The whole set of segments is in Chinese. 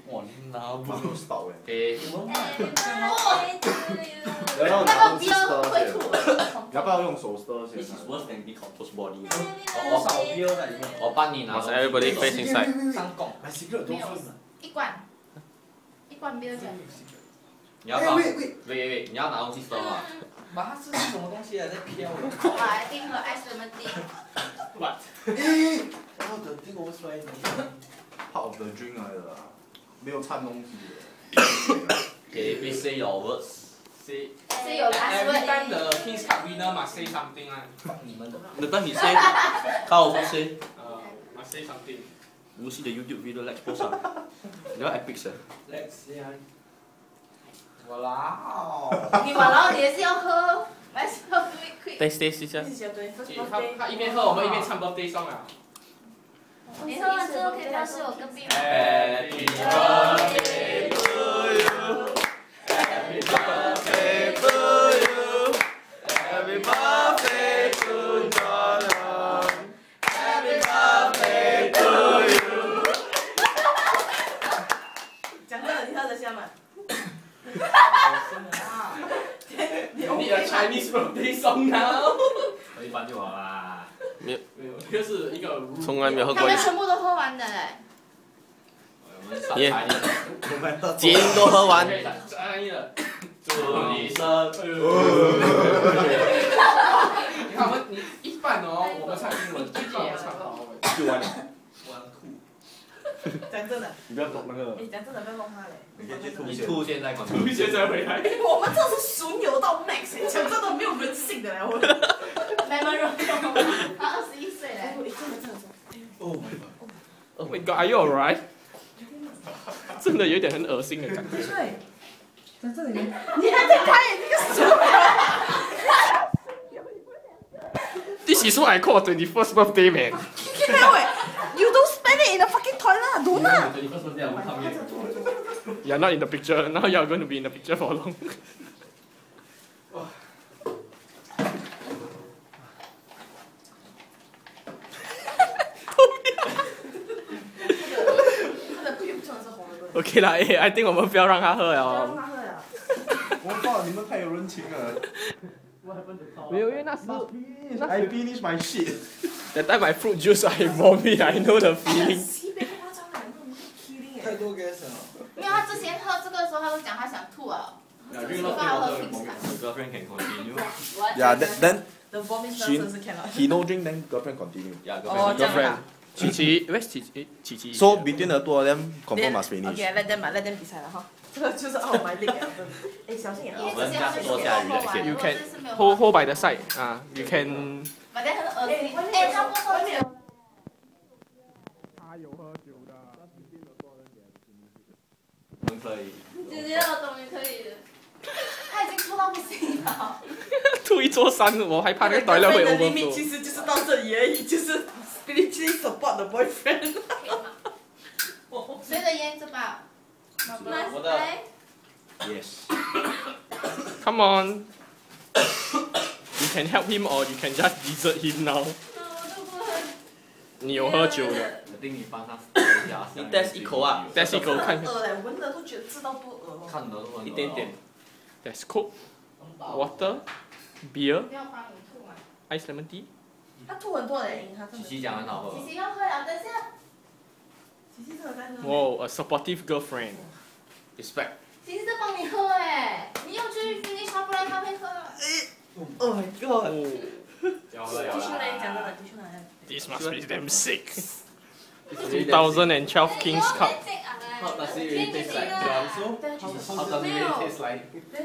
哇，你拿不有少哎。 给。 然后拿东西 stir 先，要不要用手 stir 先 This is worse than decomposed body。 多少 bill 在里面？ 我帮你拿。 Everybody face inside。 上供。 My secret 多份呢？ 一罐 bill 这样。 你要拿，喂，你要拿东西收啊。 妈，这是什么东西啊？在飘。 我还订了 ice lemon tea。 What？ 然后的这个我出来的。 Part of the drink 来的啦，没有掺东西的。 Okay, please say your words. Say. Say your last word. Every time the King's Cup winner must say something 啊。 你们的。 The time he say, how also say. Must say something. You see the YouTube video, let's post up. They are epic sir. Let's see 啊。 哇你完了，你也是要喝，Let's do it quick。 Taste 一下。 他一边喝我们一边唱 birthday song 啊。 你喝完之后可以表示我跟病人。 Happy birthday to you. Happy birthday to you. Happy birthday to John. Happy birthday to you. 讲真的，你喝得下吗？ 你 need a Chinese birthday song now。 喝一半就好啦。 没有， 这个是一个。 从来没有喝他过。 们全部都喝完的嘞。 耶，金都喝完。 祝你生日。 你看你一半哦，我们唱英文，一半我们唱华文。 就完了。 我要吐。 讲真的。 你不要懂那个。 哎，讲真的，不要弄他嘞。 你吐现在吐现在回来。 我们这是损友到 max， 讲真的没有人性的嘞，我。 没门肉，他21岁嘞。 Oh my god. Oh my god, are you alright? 真的有点很恶心的感觉。 对，在这里面，你还在开这个手。 This is what I call 21st birthday, man. You don't spend it in the fucking toilet, don't lah. You're not in the picture. Now you're going to be in the picture for long. ？OK 啦，I think 我们不要让他喝了。 我靠，你们太有人情了。 没有，因为那时 I finish my shit. that time I fruit juice I vomit, I know the feeling. 太多 gas 了。 没有，他之前喝这个的时候，他都讲他想吐啊。 Yeah, drink a lot of water. Girlfriend can continue. Yeah, then The vomit Shin- nonsense cannot. he no drink, then girlfriend continue. Yeah, 哦，这样 girlfriend. 啊。 琪琪，where's 琪琪 So between the two of them, confirm must finish. Okay, let them decide 了哈。这个就是哦，my leg 真的。哎，小心点啊。 因为之前他们说喝完， You 我 can 这次没有 hold by the side 啊，you can。 反正很恶心。哎，他不喝酒。 他有喝酒的。 我们可以。 姐姐，我终于可以了。他已经吐到不行了。 吐一座山，我还怕那个 toilet 会 overflow。 其实就是到这里而已，就是 spiritually support the boyfriend。 谁的烟这把？ 我的。Yes. Come on. You can help him or you can just desert him now. 你有喝酒的。 我定你帮他一下。 你 test 一口啊 test 一口看。 恶嘞，闻了都觉得知道多恶哦。 看得都一点点。 There's Coke, water, beer, 不要帮你吐嘛。 ice lemon tea. 他吐很多嘞，他真的。 琪琪讲很好喝。 琪琪要喝了，等一下。 琪琪真的在喝。 Wow, a supportive girlfriend. Respect. 琪琪在帮你喝哎，你要去 finish 他，不然他会喝。 Oh my god。 要了要继续嘞，讲真了。 的，继续来。 This must be damn sick. 2012 King's Cup. How does it really taste like? How does it really taste like?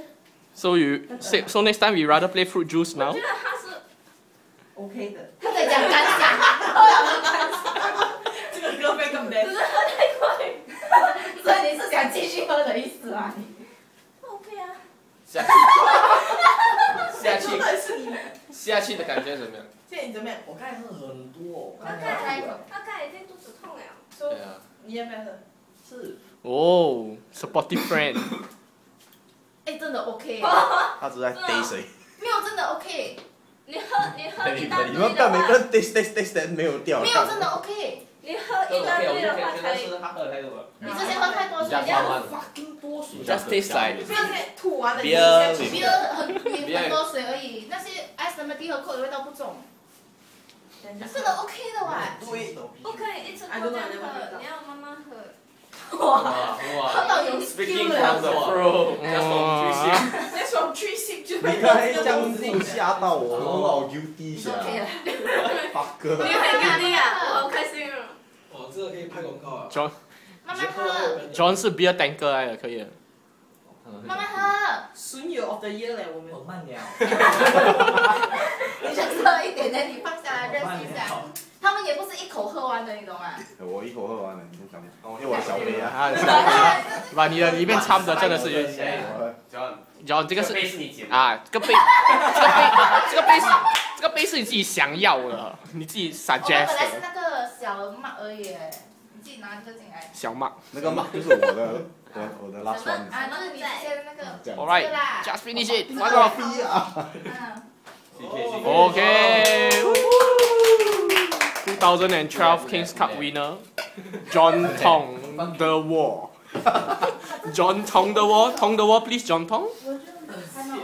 So next time we rather play fruit juice now. 我觉得他是 OK 的。 他在讲感想，喝了的感想。 这个歌被更 bad。 只是喝太快，所以你是想继续喝的意思啊？ OK 啊。 下去的感觉怎么样？ 现在你怎么样？ 我刚才喝很多。 他刚才已经肚子痛了。 对啊。 你要不要喝？ 是。 哦 ，supportive friend。 哎，真的 OK。 他只是在 taste 谁？ 没有，真的 OK。你喝一大堆你们不要每个人 taste 没有掉。 没有，真的 OK。你喝一大堆的话才。 他喝太多了。 你之前喝太多多水，这样 fucking 多水。 Just taste like 不要再吐完了， beer 比你很多水而已，那些 ice lemon tea 和 coke 的味道不重，这个 OK 的哇。 对。 不可以一直喝这样喝，你要慢慢喝。 哇喝到有 Speaking skill from 了。 the pro， 那种 3 sip 就你刚才这样子吓到我，我好 guilty 下。fuck。 你很压力啊，我好开心哦。 哦，这个可以拍广告啊。 John 慢慢喝， John 是 beer tanker 来的，可以的。 慢慢喝。 损友 of the year 嘞，我们。 我慢了。 你就喝一点点，你放下来热一下。他们也不是一口喝完的，你懂吗？ 我一口喝完了，你先讲。哦，因为我小杯啊。 把你的里面掺的真的是有哎 ，John 这个是杯是你捡的。 啊，这个杯是你自己想要的，你自己我 suggest 本来是的。 那个小麦而已，你自己拿这个进来。 小麦。 那个嘛，就是我的 last one。 啊，那是你之前那个。 这样。 Alright, 这个啦 just finish it. 这 One 个 off. CK OK。2012 Kings Cup winner John Tong the Wall. John Tong the Wall, Tong the Wall, please John Tong. 我觉得还蛮